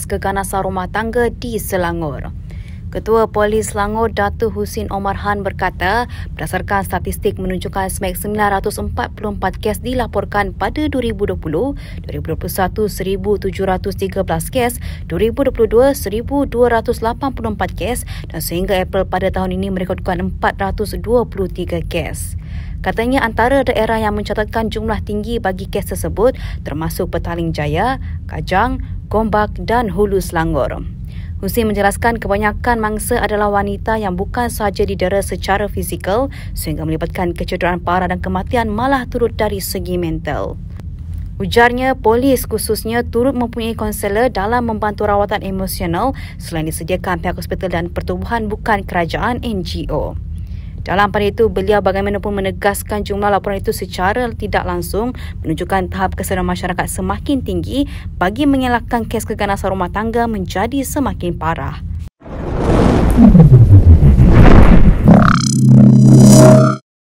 kes keganasan rumah tangga di Selangor. Ketua Polis Selangor Datuk Husin Omar Han berkata, berdasarkan statistik menunjukkan sebanyak 944 kes dilaporkan pada 2020, 2021 1,713 kes, 2022 1,284 kes dan sehingga April pada tahun ini merekodkan 423 kes. Katanya antara daerah yang mencatatkan jumlah tinggi bagi kes tersebut termasuk Petaling Jaya, Kajang, Gombak dan Hulu Selangor. Husin menjelaskan kebanyakan mangsa adalah wanita yang bukan sahaja didera secara fizikal sehingga melibatkan kecederaan parah dan kematian malah turut dari segi mental. Ujarnya, polis khususnya turut mempunyai konselor dalam membantu rawatan emosional selain disediakan pihak hospital dan pertubuhan bukan kerajaan NGO. Dalam pada itu, beliau bagaimanapun menegaskan jumlah laporan itu secara tidak langsung menunjukkan tahap kesedaran masyarakat semakin tinggi bagi mengelakkan kes keganasan rumah tangga menjadi semakin parah.